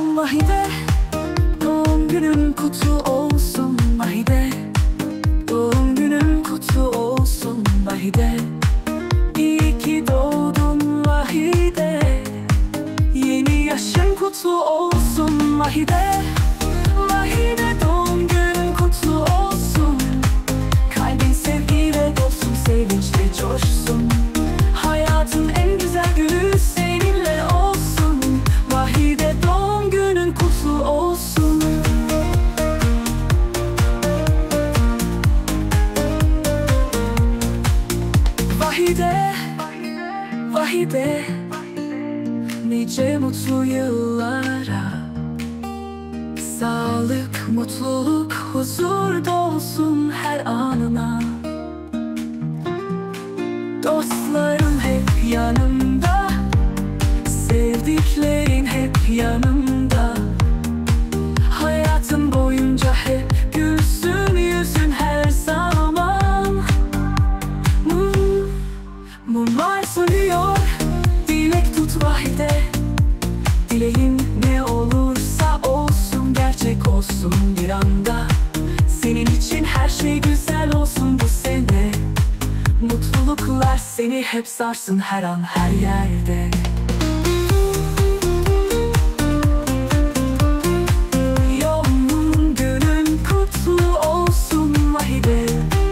Vahide, doğum günün kutlu olsun Vahide. Doğum günün kutlu olsun Vahide. İyi ki doğdun Vahide. Yeni yaşın kutlu olsun Vahide. Vahide, doğum günün kutlu olsun. Kalbin sevgiyle dolsun, sevinçle coşsun. Hayatın en güzel günü seninle olsun. Vahide, doğum günün kutlu olsun. Vahide, Vahide, nice mutlu yıllara. Sağlık, mutluluk, huzur dolsun her anına. Dostların hep yanında, sevdiklerin hep yanında. Hayatın boyunca hep gülsün yüzün her zaman. Mumlar sönüyor, dilek tut Vahide. Dileğin ne olursa olsun, gerçek olsun bir anda. Senin için her şey güzel olsun bu sene. Mutluluklar seni hep sarsın her an her yerde. Doğum günün kutlu olsun Vahide.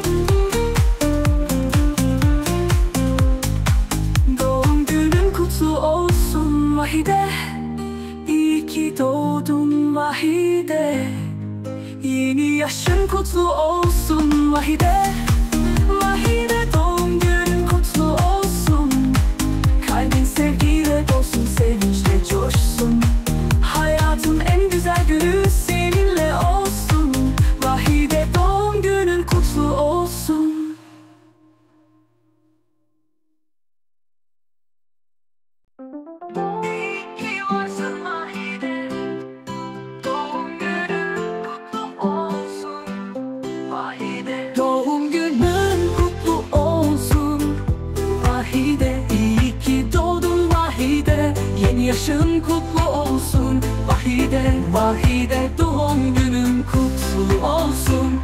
Doğum günün kutlu olsun Vahide. İyi ki doğdun Vahide. Yeni yaşın kutlu olsun Vahide. Vahide, doğum günün kutlu olsun. Kalbin sevgiyle dolsun, sevinçle coşsun. Hayatın en güzel günü seninle olsun. Vahide, doğum günün kutlu olsun. İyi ki varsın Vahide. Doğum günün kutlu olsun Vahide. Doğum günün kutlu olsun Vahide. İyi ki doğdun Vahide. Yeni yaşın kutlu olsun Vahide. Vahide, doğum günün kutlu olsun.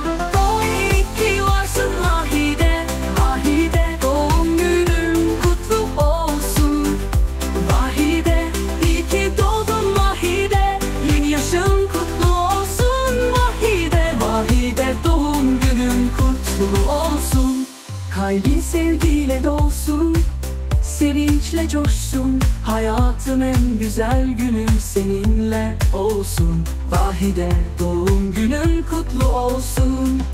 İyi ki varsın Vahide. Vahide, doğum günün kutlu olsun Vahide. İyi ki doğdun Vahide. Yeni yaşın kutlu olsun Vahide. Vahide, doğum günün kutlu olsun. Kalbin sevgiyle dolsun, sevinçle coşsun. Hayatın en güzel günü seninle olsun. Vahide, doğum günün kutlu olsun.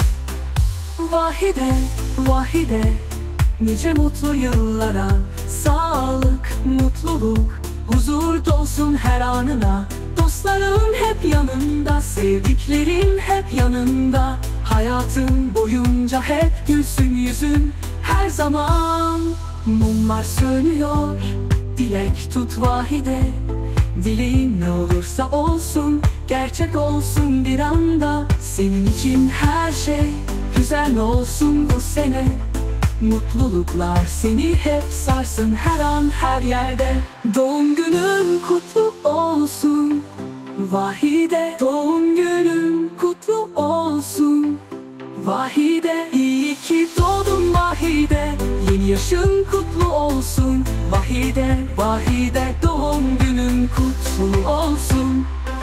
Vahide, Vahide, nice mutlu yıllara. Sağlık, mutluluk, huzur dolsun her anına. Dostların hep yanında, sevdiklerin hep yanında. Hayatın boyunca hep gülsün yüzün her zaman. Mumlar sönüyor, dilek tut Vahide. Dileğin ne olursa olsun, gerçek olsun bir anda. Senin için her şey güzel olsun bu sene. Mutluluklar seni hep sarsın her an her yerde. Doğum günün kutlu olsun Vahide. Doğum günün kutlu olsun Vahide. İyi ki doğdun Vahide. Yeni yaşın kutlu olsun Vahide. Vahide, doğum günün kutlu olsun.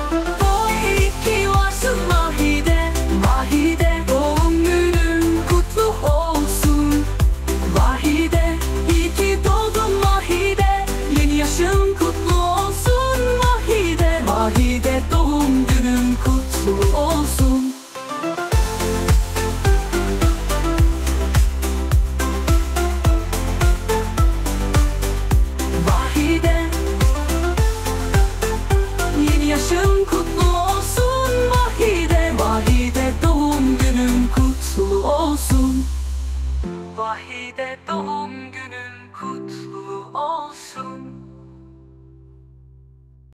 İyi ki varsın Vahide. Vahide, doğum günün kutlu olsun Vahide. İyi ki doğdun Vahide. Yeni yaşın kutlu olsun Vahide. Vahide, doğum günün kutlu olsun. Vahide, yeni yaşın kutlu olsun Vahide. Vahide, doğum günün kutlu olsun. Vahide, doğum günün